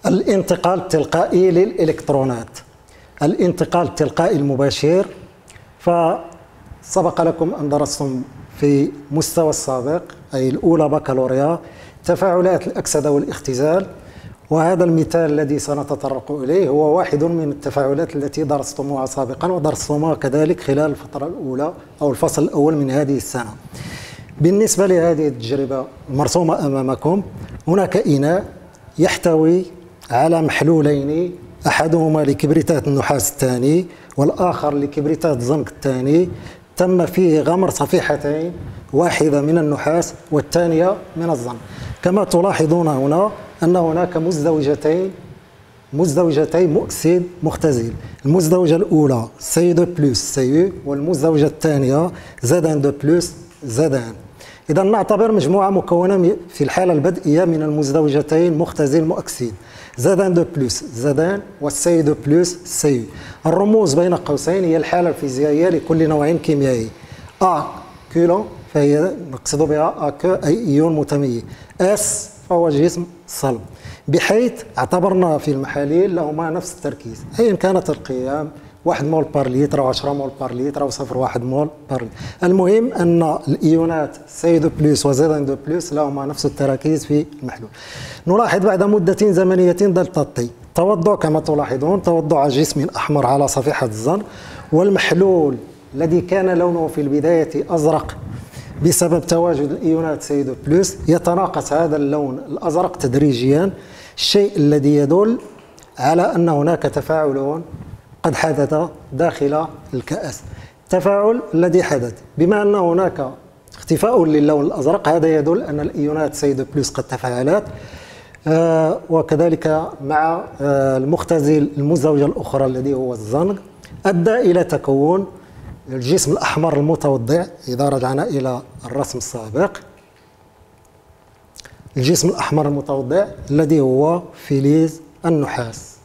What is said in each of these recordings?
الانتقال التلقائي للإلكترونات. الانتقال التلقائي المباشر، فسبق لكم أن درستم في مستوى السابق أي الأولى بكالوريا تفاعلات الأكسدة والاختزال، وهذا المثال الذي سنتطرق إليه هو واحد من التفاعلات التي درستموها سابقا ودرستموها كذلك خلال الفترة الأولى أو الفصل الأول من هذه السنة. بالنسبة لهذه التجربة المرسومة أمامكم، هناك إناء يحتوي على محلولين، أحدهما لكبريتات النحاس الثاني والآخر لكبريتات الزنك الثاني، تم فيه غمر صفيحتين، واحدة من النحاس والثانية من الزنك. كما تلاحظون هنا أن هناك مزدوجتين مؤكسد مختزل، المزدوجة الأولى CO2 بلس CO والمزدوجة الثانية ZN2 بلس ZN. إذا نعتبر مجموعة مكونة في الحالة البدئية من المزدوجتين مختزل مؤكسد ZN2 بلس ZN والCO2 بلس CO. الرموز بين قوسين هي الحالة الفيزيائية لكل نوع كيميائي. A كولون فهي نقصد بها A أي إيون متميز، S فهو جسم صلب، بحيث اعتبرنا في المحاليل لهما نفس التركيز أيا كانت القيم، 1 مول بار لتر أو 10 مول بار لتر أو 0.1 مول بار لتر. المهم أن الإيونات CO2 بلس وZN2 بلس لهما نفس التراكيز في المحلول. نلاحظ بعد مدة زمنية دلتا تي توضع كما تلاحظون توضع جسم أحمر على صفيحة الزنك، والمحلول الذي كان لونه في البداية أزرق بسبب تواجد الإيونات CO2 بلس يتناقص هذا اللون الأزرق تدريجيا، الشيء الذي يدل على أن هناك تفاعل قد حدث داخل الكأس. التفاعل الذي حدث بما أن هناك اختفاء للون الأزرق، هذا يدل أن الإيونات CO2 بلس قد تفاعلت، وكذلك مع المختزل المزدوجة الأخرى الذي هو الزنك، أدى إلى تكون الجسم الأحمر المتوضع. إذا رجعنا إلى الرسم السابق، الجسم الأحمر المتوضع الذي هو فلز النحاس.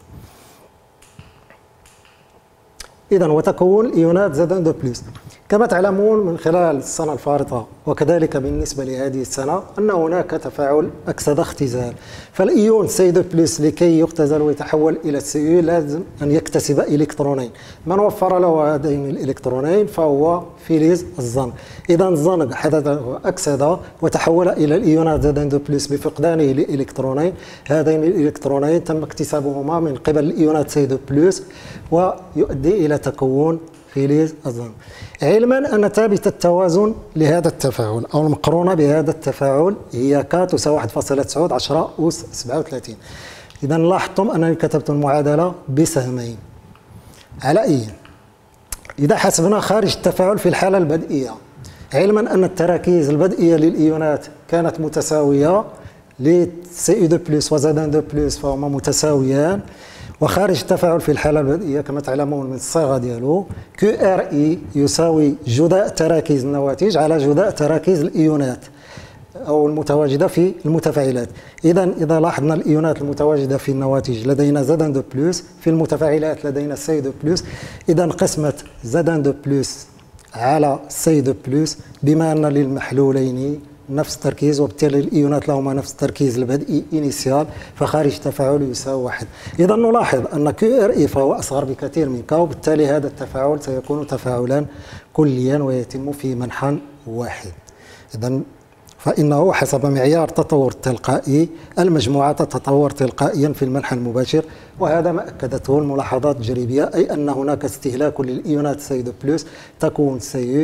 إذا وتكون الإيونات ZN2 بلس. كما تعلمون من خلال السنة الفارطة وكذلك بالنسبة لهذه السنة أن هناك تفاعل أكسدة اختزال، فالإيون CO2 بلس لكي يختزل ويتحول إلى CO لازم أن يكتسب إلكترونين، من وفر له هذين الإلكترونين فهو فلز الزنك. إذا الزنك حدث أكسدة وتحول إلى الإيونات ZN2 بلس بفقدانه لإلكترونين، هذين الإلكترونين تم اكتسابهما من قبل الإيونات CO2 بلس ويؤدي إلى تكون فلز الزنك. علما أن ثابت التوازن لهذا التفاعل أو المقرونة بهذا التفاعل هي K تساوي 1.9 10 أس 37. إذا لاحظتم أنني كتبت المعادلة بسهمين على أي. إذا حسبنا خارج التفاعل في الحالة البدئية، علما أن التراكيز البدئية للإيونات كانت متساوية لCO2 بلس وZN2 بلس فهما متساويان، وخارج التفاعل في الحالة البدئية كما تعلمون من الصيغة ديالو QRE يساوي جداء تراكيز النواتج على جداء تراكيز الإيونات أو المتواجدة في المتفاعلات. إذا لاحظنا الإيونات المتواجدة في النواتج لدينا ZN2 بلس، في المتفاعلات لدينا CO2 بلس، إذا قسمة ZN2 بلس على CO2 بلس بما أن للمحلولين نفس التركيز وبالتالي الإيونات لهما نفس التركيز البدئي إنيسيال، فخارج التفاعل يساوي 1. إذا نلاحظ أن QRE فهو أصغر بكثير من K، وبالتالي هذا التفاعل سيكون تفاعلا كليا ويتم في منحى واحد. إذا فإنه حسب معيار تطور التلقائي المجموعة تتطور تلقائيا في المنحى المباشر، وهذا ما أكدته الملاحظات التجريبية، أي أن هناك استهلاك للإيونات CO2 بلس تكون CO،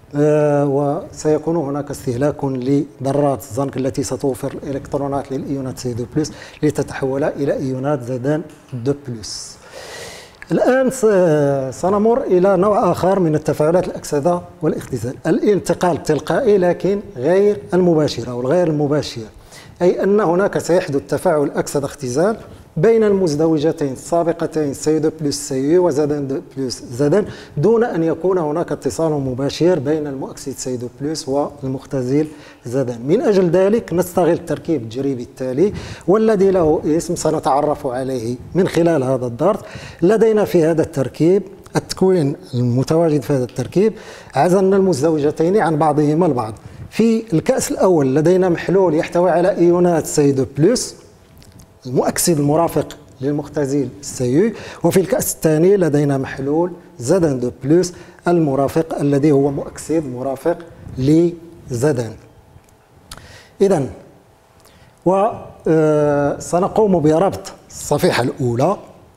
وسيكون هناك استهلاك لذرات الزنك التي ستوفر الإلكترونات للإيونات CO2 بلس لتتحول إلى إيونات ZN2 بلس. الآن سنمر إلى نوع آخر من التفاعلات الأكسدة والاختزال، الانتقال التلقائي لكن غير المباشر أو الغير المباشر، أي أن هناك سيحدث تفاعل أكسدة اختزال بين المزدوجتين السابقتين CO2 بلس CO وZN2 بلس ZN دون أن يكون هناك اتصال مباشر بين المؤكسد CO2 بلس والمختزل ZN. من أجل ذلك نستغل التركيب التجريبي التالي والذي له اسم سنتعرف عليه من خلال هذا الدرس. لدينا في هذا التركيب التكوين المتواجد في هذا التركيب، عزلنا المزدوجتين عن بعضهما البعض. في الكأس الأول لدينا محلول يحتوي على إيونات CO2 بلس المؤكسد المرافق للمختزل سي، وفي الكأس الثاني لدينا محلول زدان دو بلس المرافق الذي هو مؤكسد مرافق لزدان. إذا وسنقوم بربط الصفيحة الأولى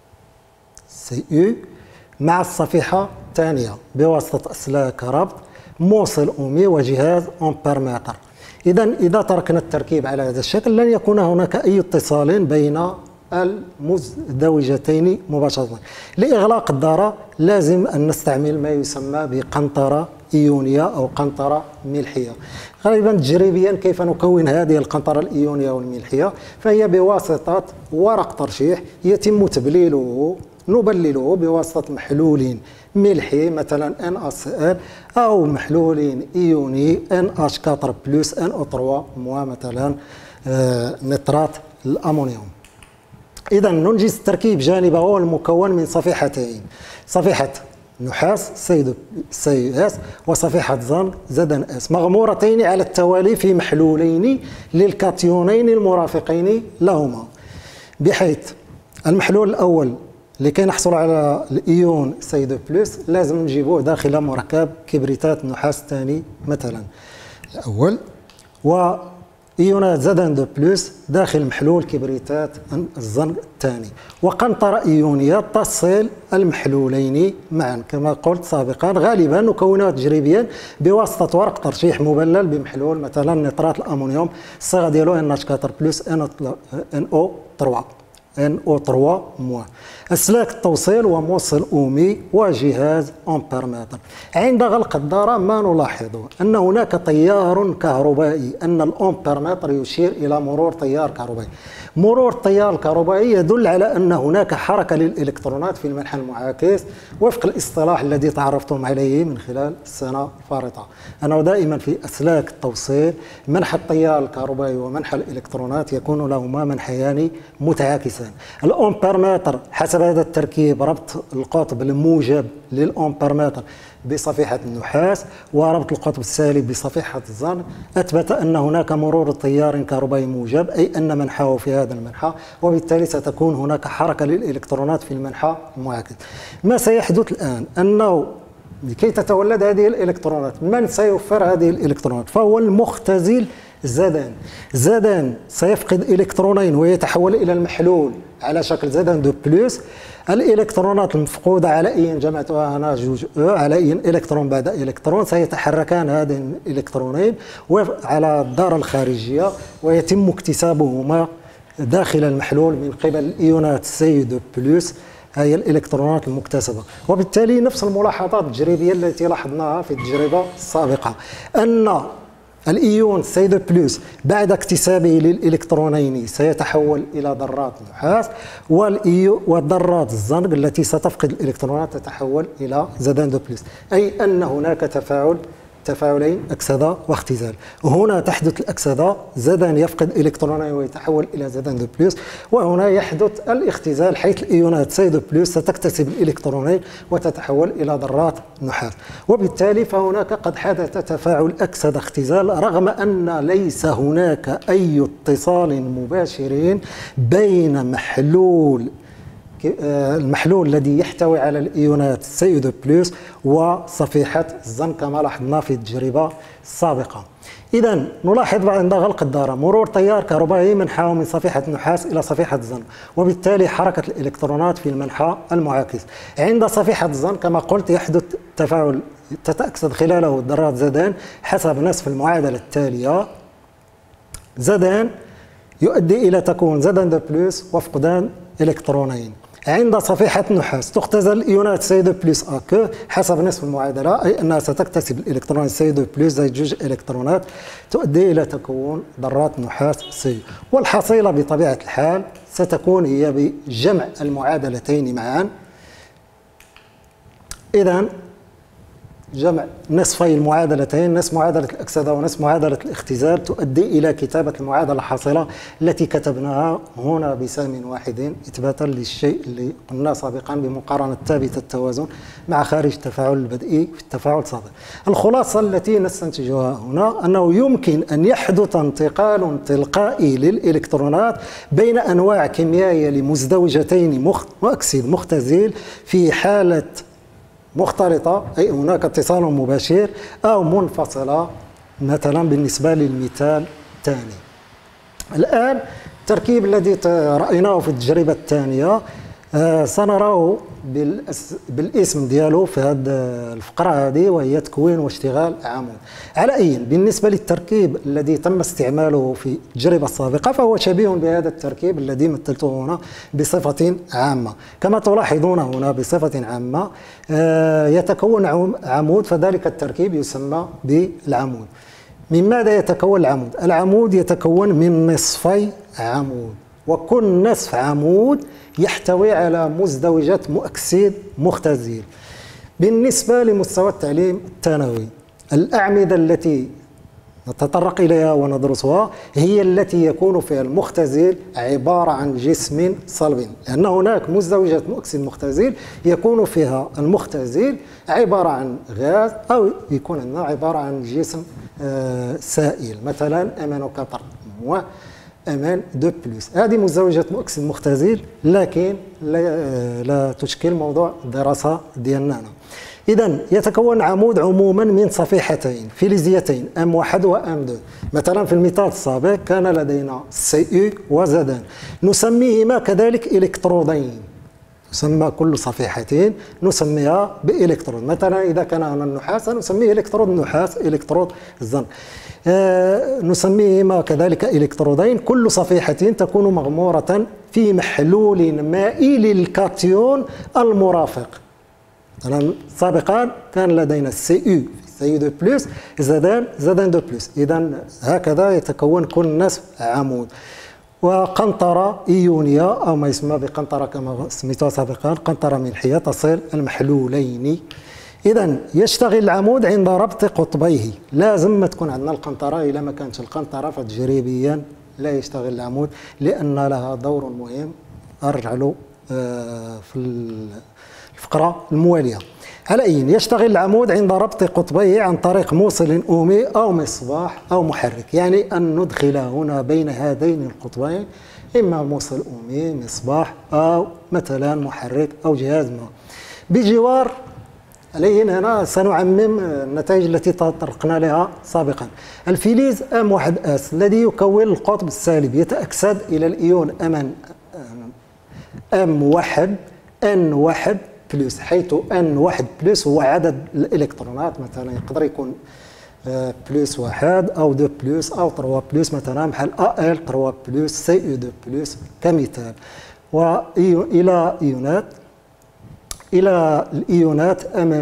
سي مع الصفيحة الثانية بواسطة أسلاك ربط موصل أومي وجهاز أمبيرمتر. إذا تركنا التركيب على هذا الشكل لن يكون هناك أي اتصال بين المزدوجتين مباشرة. لإغلاق الدارة لازم أن نستعمل ما يسمى بقنطرة إيونية أو قنطرة ملحية. غالبا تجريبيا كيف نكون هذه القنطرة الإيونية والملحية؟ فهي بواسطة ورق ترشيح يتم تبليله نبلله بواسطة محلول ملحي مثلا NaCl أو محلول إيوني NH4 بلس NO3 مثلا نترات الأمونيوم. إذا ننجز التركيب جانبه هو المكون من صفيحتين، صفيحة نحاس سي اس وصفيحة زنك زدن اس مغمورتين على التوالي في محلولين للكاتيونين المرافقين لهما، بحيث المحلول الأول لكي نحصل على الإيون سي دو بلس لازم نجيبوه داخل مركب كبريتات نحاس الثاني مثلا الأول، وإيونات زدان دو بلس داخل محلول كبريتات الزنك الثاني، وقنطرة إيونية تصل المحلولين معا كما قلت سابقا. غالبا نكونها تجريبيا بواسطة ورق ترشيح مبلل بمحلول مثلا نترات الأمونيوم الصيغة ديالو NH4 بلس NO3 أسلاك التوصيل وموصل أومي وجهاز أمبيرمتر. عند غلق الدارة ما نلاحظه أن هناك تيار كهربائي، أن الأمبيرمتر يشير إلى مرور تيار كهربائي. مرور التيار الكهربائي يدل على أن هناك حركة للإلكترونات في المنحى المعاكس وفق الاصطلاح الذي تعرفتم عليه من خلال السنة الفارطة، أنه دائما في أسلاك التوصيل منحى التيار الكهربائي ومنحى الإلكترونات يكون لهما منحيان متعاكسان. الأمبيرمتر حسب هذا التركيب ربط القطب الموجب للأمبيرمتر بصفيحة النحاس وربط القطب السالب بصفيحة الزنك أثبت أن هناك مرور تيار كهربائي موجب، أي أن منحاه في هذا المنحى، وبالتالي ستكون هناك حركة للإلكترونات في المنحى المعاكس. ما سيحدث الآن أنه لكي تتولد هذه الإلكترونات من سيوفر هذه الإلكترونات؟ فهو المختزل زدان سيفقد إلكترونين ويتحول إلى المحلول على شكل زدان دو بلس. الإلكترونات المفقودة على أي جمعتها هنا جوج على أي إلكترون بعد إلكترون سيتحركان هذين الإلكترونين على الدارة الخارجية ويتم اكتسابهما داخل المحلول من قبل الإيونات سي دو بلس، هي الإلكترونات المكتسبة. وبالتالي نفس الملاحظات التجريبية التي لاحظناها في التجربة السابقة، أن الإيون سي دو بلس بعد اكتسابه للإلكترونين سيتحول إلى ذرات نحاس، والذرات الزنك التي ستفقد الإلكترونات تتحول إلى زدان دو بلس، أي أن هناك تفاعلين أكسدة واختزال. وهنا تحدث الأكسدة، زدان يفقد إلكترونين ويتحول إلى زدان دو بلس، وهنا يحدث الاختزال حيث الإيونات سي دو بلس ستكتسب الإلكترونين وتتحول إلى ذرات نحاس. وبالتالي فهناك قد حدث تفاعل أكسدة اختزال رغم أن ليس هناك أي اتصال مباشر بين المحلول الذي يحتوي على الإيونات سي دو بلس وصفيحة الزنك كما لاحظنا في التجربة السابقة. إذا نلاحظ عند غلق الدارة مرور تيار كهربائي منحاه من صفيحة النحاس إلى صفيحة الزنك، وبالتالي حركة الإلكترونات في المنحى المعاكس. عند صفيحة الزنك كما قلت يحدث تفاعل تتأكسد خلاله ذرات زدان حسب نصف المعادلة التالية: زدان يؤدي إلى تكون زدان دو بلس وفقدان إلكترونين. عند صفيحة النحاس تختزل الإيونات سي دو بلس أك حسب نصف المعادلة، أي أنها ستكتسب الإلكترون سي دو بلس زائد جوج إلكترونات تؤدي إلى تكون ذرات نحاس سي، والحصيلة بطبيعة الحال ستكون هي بجمع المعادلتين معا. إذا جمع نصفي المعادلتين، نصف معادلة الأكسدة ونصف معادلة الاختزال، تؤدي إلى كتابة المعادلة الحاصلة التي كتبناها هنا بسهم واحد إثباتا للشيء اللي قلنا سابقا بمقارنة ثابت التوازن مع خارج التفاعل البدئي في التفاعل السابق. الخلاصة التي نستنتجها هنا أنه يمكن أن يحدث انتقال تلقائي للإلكترونات بين أنواع كيميائية لمزدوجتين مؤكسد مختزل في حالة مختلطة، أي هناك اتصال مباشر، أو منفصلة مثلا بالنسبة للمثال الثاني. الآن التركيب الذي رأيناه في التجربة الثانية سنراه بالاسم ديالو في هذه الفقرة هذه، وهي تكوين واشتغال عمود. على أي بالنسبة للتركيب الذي تم استعماله في التجربة السابقة فهو شبيه بهذا التركيب الذي مثلته هنا بصفة عامة. كما تلاحظون هنا بصفة عامة يتكون عمود، فذلك التركيب يسمى بالعمود. من ماذا يتكون العمود؟ العمود يتكون من نصفي عمود، وكل نصف عمود يحتوي على مزدوجات مؤكسد مختزل. بالنسبة لمستوى التعليم الثانوي، الأعمدة التي نتطرق إليها وندرسها هي التي يكون فيها المختزل عبارة عن جسم صلب، لأن هناك مزدوجات مؤكسد مختزل يكون فيها المختزل عبارة عن غاز، أو يكون عندنا عبارة عن جسم سائل، مثلا أمانو 4 أمان 2+. هذه مزدوجات مؤكسد مختزل، لكن لا تشكل موضوع الدراسة ديالنا. إذن يتكون عمود عموما من صفيحتين فلزيتين M1 و M2. مثلا في المثال السابق كان لدينا Cu و Zn، نسميهما كذلك إلكترودين، تسمى كل صفيحتين نسميها بإلكترود. مثلا إذا كان هنا النحاس نسميه إلكترود النحاس، إلكترود الزنك. نسميهما كذلك إلكترودين، كل صفيحة تكون مغمورة في محلول مائي للكاتيون المرافق. مثلا سابقا كان لدينا Cu2+، Zn2+. إذا هكذا يتكون كل نصف عمود. وقنطرة إيونية أو ما يسمى بقنطرة كما سميتها سابقا، قنطرة ملحية تصل المحلولين. إذا يشتغل العمود عند ربط قطبيه. لازم ما تكون عندنا القنطرة، إذا ما كانتش القنطرة فتجريبيا لا يشتغل العمود، لأن لها دور مهم أرجع له في الفقرة الموالية. على أي يشتغل العمود عند ربط قطبيه عن طريق موصل أمي أو مصباح أو محرك، يعني أن ندخل هنا بين هذين القطبين إما موصل أمي، مصباح، أو مثلا محرك أو جهاز ما. بجوار عليه هنا سنعمم النتائج التي تطرقنا لها سابقا. الفلز M1S الذي يكون القطب السالب يتأكسد إلى الإيون M1 N1+، حيث N1+ هو عدد الإلكترونات، مثلا يقدر يكون +1 أو 2+ أو 3+، مثلا بحال Al 3+، Cu2+ كمثال. وإلى الإيونات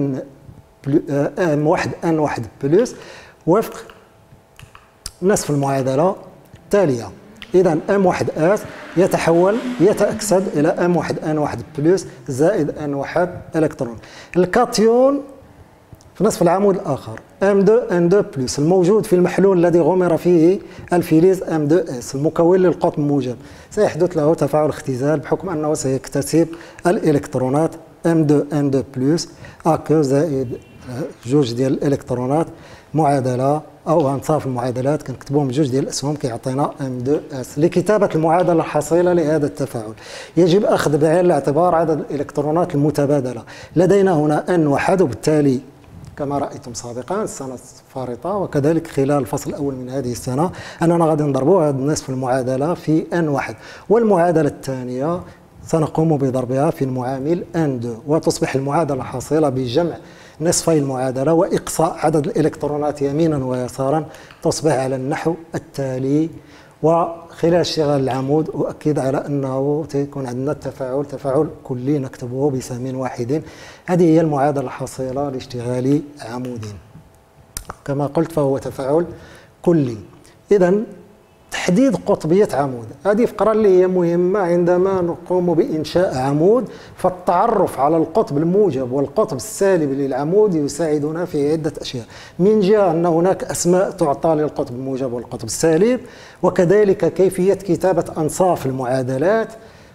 M1 N1+ وفق نصف المعادلة التالية. إذا M1S يتأكسد إلى M1 N1+ زائد N1 إلكترون. الكاتيون في نصف العمود الآخر M2 N2+، الموجود في المحلول الذي غمر فيه الفلز M2S المكون للقطب الموجب، سيحدث له تفاعل اختزال بحكم أنه سيكتسب الإلكترونات M2 N2+ أكو زائد جوج ديال الإلكترونات، معادلة أو أنصاف المعادلات كنكتبوهم بجوج ديال الأسهم كيعطينا M2S. لكتابة المعادلة الحاصلة لهذا التفاعل يجب أخذ بعين الاعتبار عدد الإلكترونات المتبادلة. لدينا هنا N1، وبالتالي كما رأيتم سابقا السنة الفارطة وكذلك خلال الفصل الأول من هذه السنة أننا غادي نضربوا هذا نصف المعادلة في N1، والمعادلة الثانية سنقوم بضربها في المعامل N2، وتصبح المعادلة حاصلة بجمع نصفي المعادلة وإقصاء عدد الإلكترونات يمينا ويسارا، تصبح على النحو التالي. وخلال اشتغال العمود أؤكد على أنه سيكون عندنا تفاعل كلي نكتبه بسهم واحد. هذه هي المعادلة الحاصلة لاشتغال عمود. كما قلت فهو تفاعل كلي. إذن تحديد قطبية عمود. هذه فقرة اللي هي مهمة عندما نقوم بإنشاء عمود، فالتعرف على القطب الموجب والقطب السالب للعمود يساعدنا في عدة أشياء. من جهة أن هناك أسماء تعطى للقطب الموجب والقطب السالب، وكذلك كيفية كتابة أنصاف المعادلات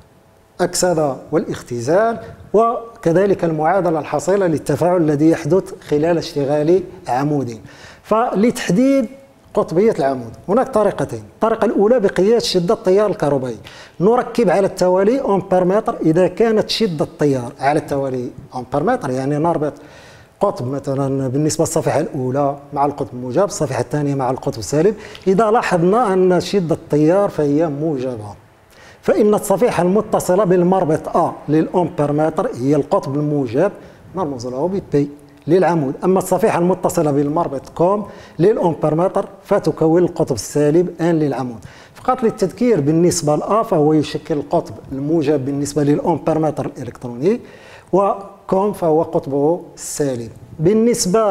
أكسدة والاختزال، وكذلك المعادلة الحاصلة للتفاعل الذي يحدث خلال اشتغال عمود. فلتحديد قطبية العمود هناك طريقتين. الطريقة الأولى بقياس شدة التيار الكهربائي. نركب على التوالي أمبيرمتر. إذا كانت شدة التيار على التوالي أمبيرمتر، يعني نربط قطب مثلا بالنسبة للصفحة الأولى مع القطب الموجب، الصفحة الثانية مع القطب السالب، إذا لاحظنا أن شدة التيار فهي موجبة، فإن الصفيحة المتصلة بالمربط A للأمبيرمتر هي القطب الموجب، نرمز له ب P للعمود. أما الصفيحة المتصلة بالمربط كوم للأمبيرمتر فتكون القطب السالب N للعمود. فقط للتذكير، بالنسبة لأ فهو يشكل القطب الموجب بالنسبة للأمبيرمتر الإلكتروني، وكوم فهو قطبه السالب. بالنسبة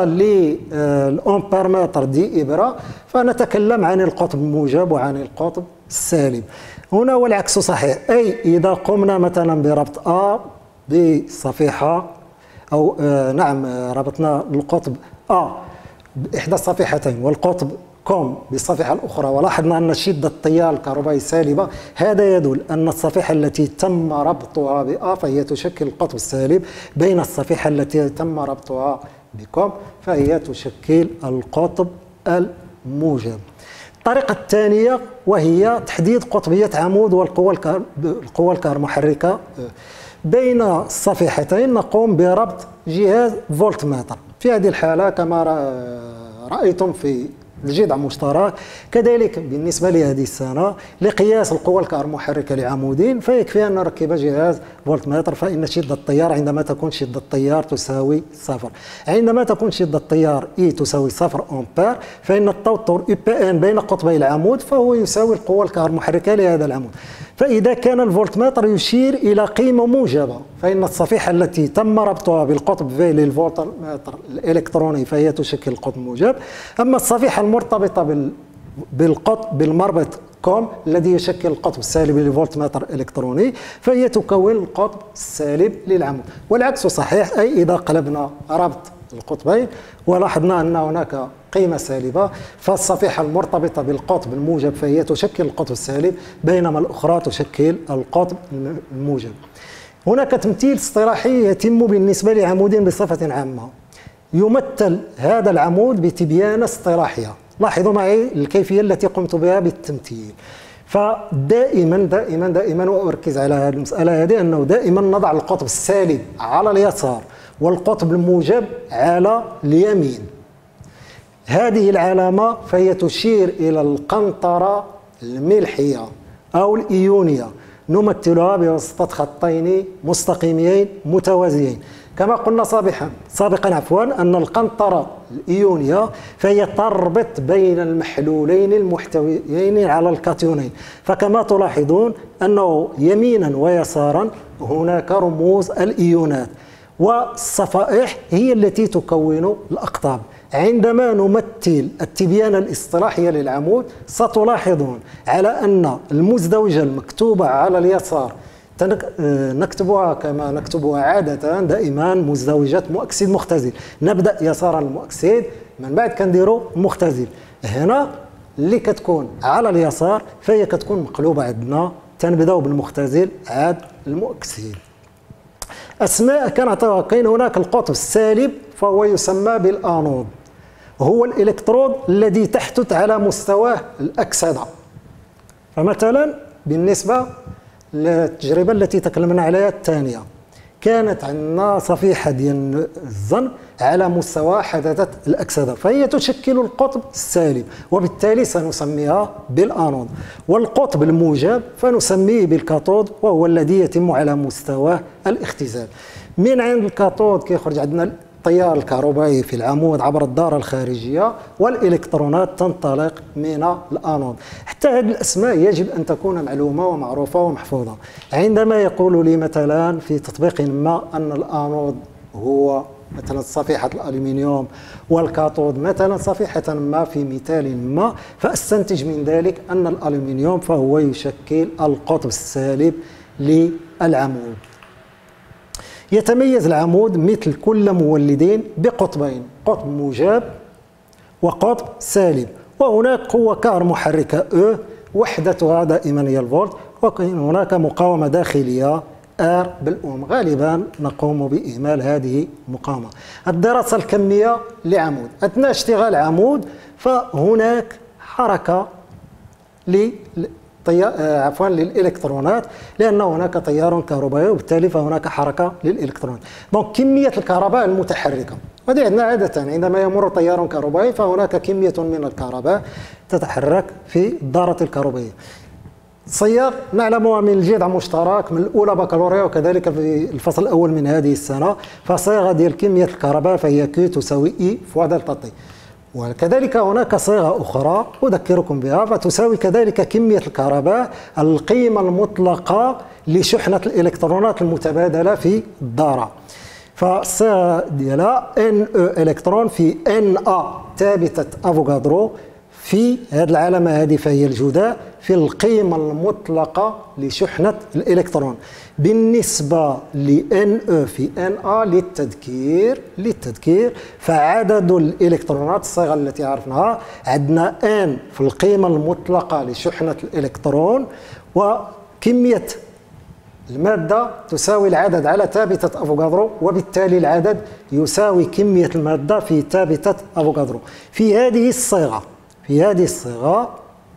للأمبيرمتر دي إبرة فنتكلم عن القطب الموجب وعن القطب السالب. هنا والعكس صحيح، أي إذا قمنا مثلا بربط A بصفيحة أو نعم ربطنا القطب A بإحدى الصفيحتين والقطب كوم بالصفيحة الأخرى، ولاحظنا أن شدة التيار الكهربائي سالبة، هذا يدل أن الصفيحة التي تم ربطها بA فهي تشكل القطب السالب، بين الصفيحة التي تم ربطها بكوم فهي تشكل القطب الموجب. الطريقة الثانية وهي تحديد قطبية عمود والقوى الكهرومحركة بين الصفيحتين. نقوم بربط جهاز فولتمتر، في هذه الحالة كما رأيتم في الجذع المشترك. كذلك بالنسبة لهذه السنة لقياس القوى الكهرومحركة لعمودين فيكفي أن نركب جهاز فولتمتر، فإن شدة التيار عندما تكون شدة التيار تساوي 0. عندما تكون شدة التيار E تساوي 0 أمبير، فإن التوتر UPN بين قطبي العمود فهو يساوي القوى الكهرومحركة لهذا العمود. فإذا كان الفولتمتر يشير إلى قيمة موجبة فإن الصفيحة التي تم ربطها بالقطب V للفولتمتر الإلكتروني فهي تشكل القطب الموجب. أما الصفيحة المرتبطة بالقطب بالمربط كوم الذي يشكل القطب السالب للفولتمتر الإلكتروني فهي تكون القطب السالب للعمود. والعكس صحيح، أي إذا قلبنا ربط القطبين ولاحظنا أن هناك قيمة سالبة فالصفيحة المرتبطة بالقطب الموجب فهي تشكل القطب السالب، بينما الأخرى تشكل القطب الموجب. هناك تمثيل اصطلاحي يتم بالنسبة لعمود بصفة عامة. يمثل هذا العمود بتبيانة اصطلاحية. لاحظوا معي الكيفية التي قمت بها بالتمثيل. فدائما دائما دائما وأركز على هذه المسألة هذه، أنه دائما نضع القطب السالب على اليسار والقطب الموجب على اليمين. هذه العلامة فهي تشير إلى القنطرة الملحية أو الإيونية، نمثلها بواسطة خطين مستقيمين متوازيين. كما قلنا سابقا أن القنطرة الإيونية فهي تربط بين المحلولين المحتويين على الكاتيونين. فكما تلاحظون أنه يمينا ويسارا هناك رموز الإيونات، والصفائح هي التي تكون الأقطاب. عندما نمثل التبيانة الاصطلاحية للعمود ستلاحظون على أن المزدوجة المكتوبة على اليسار نكتبها كما نكتبها عادة دائما مزدوجة مؤكسد مختزل. نبدأ يسارا المؤكسد من بعد كنديروا المختزل. هنا اللي كتكون على اليسار فهي كتكون مقلوبة عندنا، تنبداو بالمختزل عاد المؤكسد. أسماء كنعطيوها، كاين هناك القطب السالب فهو يسمى بالآنود، هو الإلكترود الذي تحدث على مستوى الأكسدة. فمثلا بالنسبة للتجربة التي تكلمنا عليها الثانية، كانت عندنا صفيحة ديال الزنك على مستوى حدثة الأكسدة فهي تشكل القطب السالب، وبالتالي سنسميها بالآنود. والقطب الموجب فنسميه بالكاثود وهو الذي يتم على مستوى الاختزال. من عند الكاثود كيخرج عندنا التيار الكهربائي في العمود عبر الدارة الخارجية، والإلكترونات تنطلق من الآنود. حتى هذه الأسماء يجب أن تكون معلومة ومعروفة ومحفوظة. عندما يقول لي مثلا في تطبيق ما أن الآنود هو مثلا صفيحة الألمنيوم والكاثود مثلا صفيحة ما في مثال ما، فأستنتج من ذلك أن الألمنيوم فهو يشكل القطب السالب للعمود. يتميز العمود مثل كل مولدين بقطبين، قطب موجب وقطب سالب، وهناك قوة كهرومحركة E وحدتها دائما هي الفولت، وهناك مقاومة داخلية R بالأوم. غالبا نقوم بإهمال هذه المقاومة. الدراسة الكمية لعمود، أثناء اشتغال عمود فهناك حركة للإلكترونات، لأن هناك تيار كهربائي وبالتالي فهناك حركة للإلكترونات. دونك كمية الكهرباء المتحركة، وهذه عندنا عادة عندما يمر تيار كهربائي فهناك كمية من الكهرباء تتحرك في الدارة الكهربائية. الصيغ نعلمها من الجذع المشترك من الأولى بكالوريا وكذلك في الفصل الأول من هذه السنة، فصيغة ديال كمية الكهرباء فهي كي تساوي إي فوا دلتا تي. وكذلك هناك صيغة أخرى أذكركم بها فتساوي كذلك كمية الكهرباء القيمة المطلقة لشحنة الإلكترونات المتبادلة في الذرة. فالصيغة ديالها ان او الكترون في ان ا ثابتة افوغادرو، في هذه العلامة هذه فهي الجداء في القيمة المطلقة لشحنة الإلكترون. بالنسبة ل NE في NA للتذكير فعدد الإلكترونات الصيغة التي عرفناها عندنا N في القيمة المطلقة لشحنة الإلكترون، وكمية المادة تساوي العدد على ثابتة أفوغادرو، وبالتالي العدد يساوي كمية المادة في ثابتة أفوغادرو. في هذه الصيغة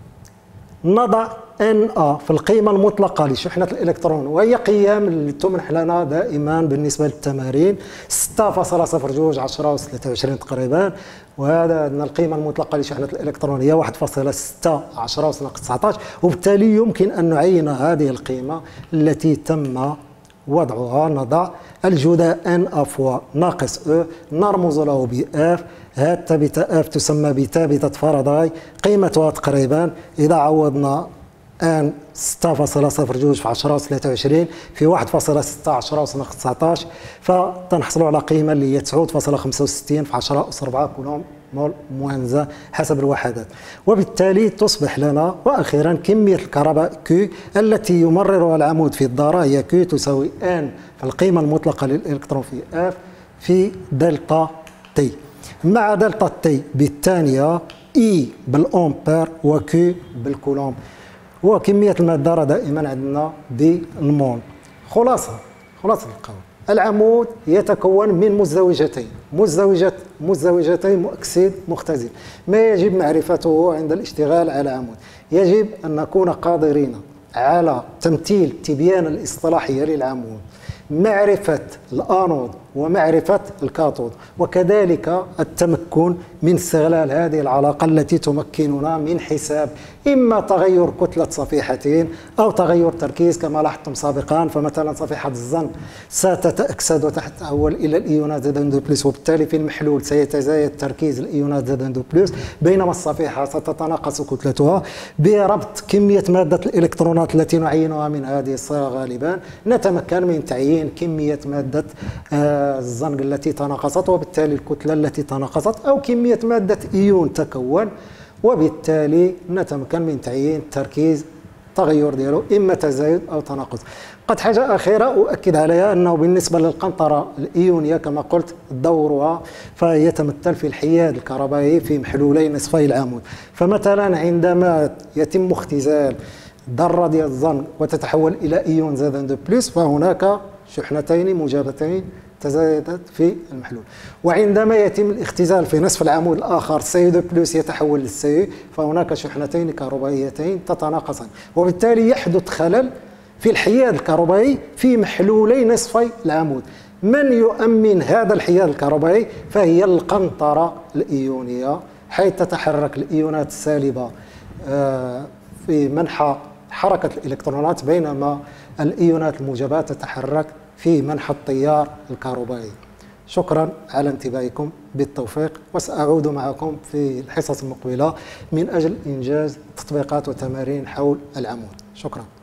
نضع NA في القيمة المطلقة لشحنة الإلكترون، وهي قيم اللي تمنح لنا دائما بالنسبة للتمارين 6.02 10 أس 23 تقريبا، وهذا عندنا القيمة المطلقة لشحنة الإلكترون هي 1.6 10 أس 19، وبالتالي يمكن أن نعين هذه القيمة التي تم وضعها. نضع الجداء NA فوا ناقص E نرمز له ب F، هذه الثابتة F تسمى بثابتة فاراداي، قيمتها تقريبا إذا عوضنا ان 6.02 في 10 أس 23 في 1.6 10 أس 19 فتنحصلوا على قيمة اللي هي 9.65 في 10 أس 4 كولوم مول موانزة حسب الوحدات. وبالتالي تصبح لنا واخيرا كمية الكهرباء Q التي يمررها العمود في الذرة هي Q تساوي N في القيمة المطلقة للإلكترون في F في دلتا T، مع دلتا T بالثانية E بالأمبير وQ بالكولوم، وكمية المادة دائما عندنا بالمول. خلاصة القول، العمود يتكون من مزدوجتين مؤكسد مختزل. ما يجب معرفته عند الاشتغال على عمود؟ يجب أن نكون قادرين على تمثيل تبيان الاصطلاحية للعمود، معرفة الآنود ومعرفة الكاثود، وكذلك التمكن من استغلال هذه العلاقة التي تمكننا من حساب إما تغير كتلة صفيحتين أو تغير تركيز كما لاحظتم سابقا. فمثلا صفيحة الزنك ستتأكسد وتتحول إلى الإيونات Z2+، وبالتالي في المحلول سيتزايد تركيز الإيونات Z2+، بينما الصفيحة ستتناقص كتلتها. بربط كمية مادة الإلكترونات التي نعينها من هذه الصيغة غالبا نتمكن من تعيين كمية مادة الزنك التي تناقصت، وبالتالي الكتلة التي تناقصت، أو كمية مادة إيون تكون، وبالتالي نتمكن من تعيين تركيز تغير ديالو إما تزايد أو تناقص. قد حاجة أخيرة أؤكد عليها أنه بالنسبة للقنطرة الإيونية كما قلت دورها فهي تمثل في الحياد الكهربائي في محلولي نصفي العمود. فمثلا عندما يتم اختزال ذرة ديال الزنك وتتحول إلى إيون Z2+، فهناك شحنتين موجبتين تزايدت في المحلول. وعندما يتم الاختزال في نصف العمود الآخر CO2+ يتحول للCO، فهناك شحنتين كهربائيتين تتناقصان، وبالتالي يحدث خلل في الحياد الكهربائي في محلولي نصفي العمود. من يؤمن هذا الحياد الكهربائي؟ فهي القنطرة الإيونية، حيث تتحرك الإيونات السالبة في منحى حركة الإلكترونات، بينما الإيونات الموجبة تتحرك في منحى التيار الكهربائي. شكرا على انتباهكم، بالتوفيق، وسأعود معكم في الحصص المقبلة من أجل إنجاز تطبيقات وتمارين حول العمود. شكرا.